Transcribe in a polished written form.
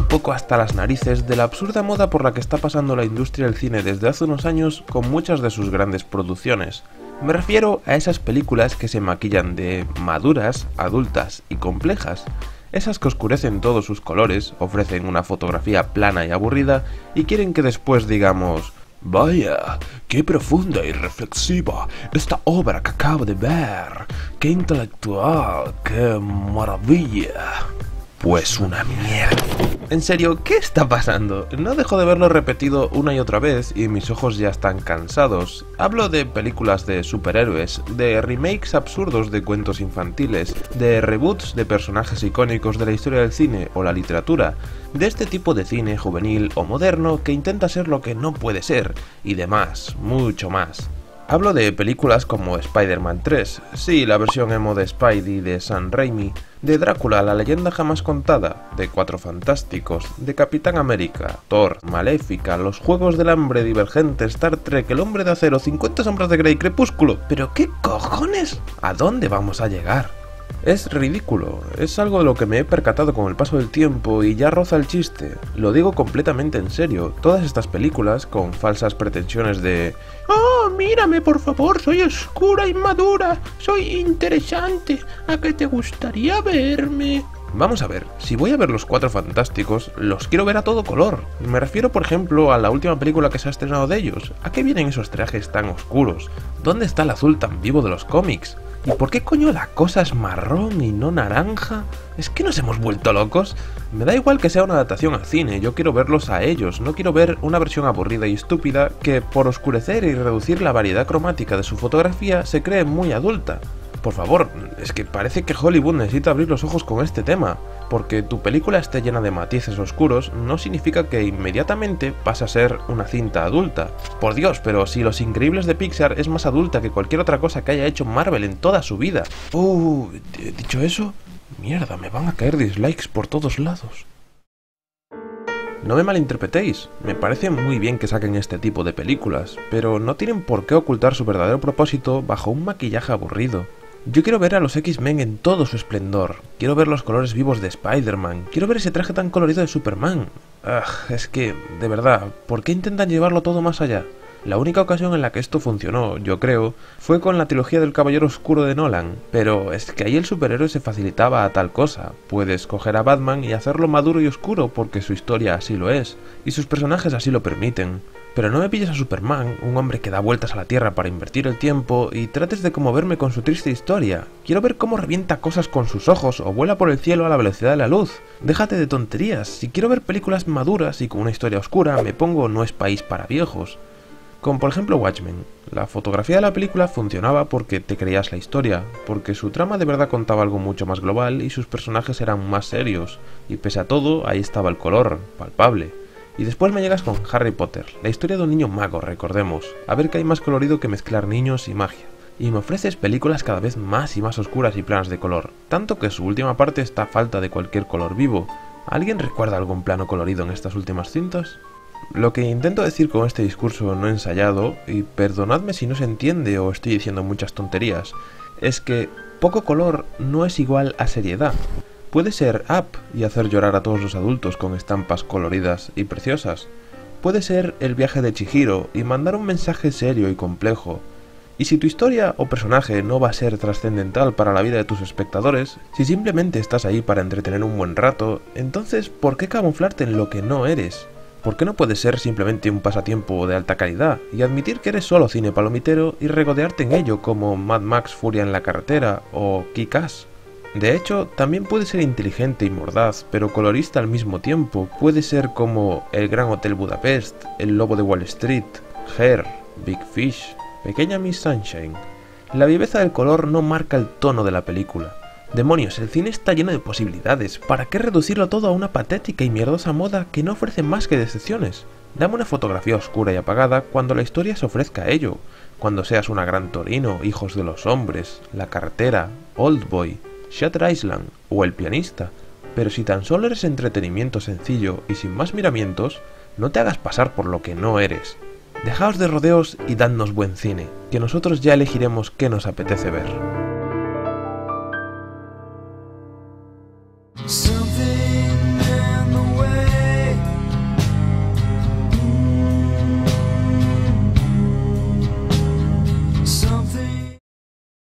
poco hasta las narices de la absurda moda por la que está pasando la industria del cine desde hace unos años con muchas de sus grandes producciones. Me refiero a esas películas que se maquillan de maduras, adultas y complejas. Esas que oscurecen todos sus colores, ofrecen una fotografía plana y aburrida y quieren que después digamos: vaya, qué profunda y reflexiva esta obra que acabo de ver, qué intelectual, qué maravilla. Pues una mierda. En serio, ¿qué está pasando? No dejo de verlo repetido una y otra vez y mis ojos ya están cansados. Hablo de películas de superhéroes, de remakes absurdos de cuentos infantiles, de reboots de personajes icónicos de la historia del cine o la literatura, de este tipo de cine juvenil o moderno que intenta ser lo que no puede ser, y demás, mucho más. Hablo de películas como Spider-Man 3, sí, la versión emo de Spidey de Sam Raimi, de Drácula, la leyenda jamás contada, de Cuatro Fantásticos, de Capitán América, Thor, Maléfica, Los Juegos del Hambre, Divergente, Star Trek, El Hombre de Acero, 50 Sombras de Grey, Crepúsculo. ¿Pero qué cojones? ¿A dónde vamos a llegar? Es ridículo, es algo de lo que me he percatado con el paso del tiempo y ya roza el chiste. Lo digo completamente en serio, todas estas películas con falsas pretensiones de «Oh, mírame por favor, soy oscura y madura, soy interesante, ¿a qué te gustaría verme?» Vamos a ver, si voy a ver Los Cuatro Fantásticos, los quiero ver a todo color. Me refiero por ejemplo a la última película que se ha estrenado de ellos. ¿A qué vienen esos trajes tan oscuros? ¿Dónde está el azul tan vivo de los cómics? ¿Y por qué coño la cosa es marrón y no naranja? ¿Es que nos hemos vuelto locos? Me da igual que sea una adaptación al cine, yo quiero verlos a ellos, no quiero ver una versión aburrida y estúpida que, por oscurecer y reducir la variedad cromática de su fotografía, se cree muy adulta. Por favor, es que parece que Hollywood necesita abrir los ojos con este tema, porque tu película esté llena de matices oscuros no significa que inmediatamente pase a ser una cinta adulta. Por Dios, pero si Los Increíbles de Pixar es más adulta que cualquier otra cosa que haya hecho Marvel en toda su vida. Dicho eso, mierda, me van a caer dislikes por todos lados. No me malinterpretéis, me parece muy bien que saquen este tipo de películas, pero no tienen por qué ocultar su verdadero propósito bajo un maquillaje aburrido. Yo quiero ver a los X-Men en todo su esplendor, quiero ver los colores vivos de Spider-Man, quiero ver ese traje tan colorido de Superman. Es que, de verdad, ¿por qué intentan llevarlo todo más allá? La única ocasión en la que esto funcionó, yo creo, fue con la trilogía del Caballero Oscuro de Nolan, pero es que ahí el superhéroe se facilitaba a tal cosa. Puedes coger a Batman y hacerlo maduro y oscuro porque su historia así lo es, y sus personajes así lo permiten. Pero no me pilles a Superman, un hombre que da vueltas a la Tierra para invertir el tiempo, y trates de conmoverme con su triste historia. Quiero ver cómo revienta cosas con sus ojos o vuela por el cielo a la velocidad de la luz. Déjate de tonterías, si quiero ver películas maduras y con una historia oscura, me pongo No es país para viejos. Como por ejemplo Watchmen. La fotografía de la película funcionaba porque te creías la historia, porque su trama de verdad contaba algo mucho más global y sus personajes eran más serios, y pese a todo, ahí estaba el color, palpable. Y después me llegas con Harry Potter, la historia de un niño mago, recordemos, a ver que hay más colorido que mezclar niños y magia. Y me ofreces películas cada vez más y más oscuras y planas de color, tanto que su última parte está a falta de cualquier color vivo. ¿Alguien recuerda algún plano colorido en estas últimas cintas? Lo que intento decir con este discurso no ensayado, y perdonadme si no se entiende o estoy diciendo muchas tonterías, es que poco color no es igual a seriedad. Puede ser Up y hacer llorar a todos los adultos con estampas coloridas y preciosas. Puede ser El viaje de Chihiro y mandar un mensaje serio y complejo. Y si tu historia o personaje no va a ser trascendental para la vida de tus espectadores, si simplemente estás ahí para entretener un buen rato, entonces ¿por qué camuflarte en lo que no eres? ¿Por qué no puedes ser simplemente un pasatiempo de alta calidad y admitir que eres solo cine palomitero y regodearte en ello como Mad Max Furia en la carretera o Kick-Ass? De hecho, también puede ser inteligente y mordaz, pero colorista al mismo tiempo. Puede ser como El Gran Hotel Budapest, El Lobo de Wall Street, Hair, Big Fish, Pequeña Miss Sunshine. La viveza del color no marca el tono de la película. Demonios, el cine está lleno de posibilidades. ¿Para qué reducirlo todo a una patética y mierdosa moda que no ofrece más que decepciones? Dame una fotografía oscura y apagada cuando la historia se ofrezca a ello. Cuando seas una Gran Torino, Hijos de los Hombres, La Cartera, Oldboy, Shutter Island o El Pianista. Pero si tan solo eres entretenimiento sencillo y sin más miramientos, no te hagas pasar por lo que no eres. Dejaos de rodeos y dadnos buen cine, que nosotros ya elegiremos qué nos apetece ver.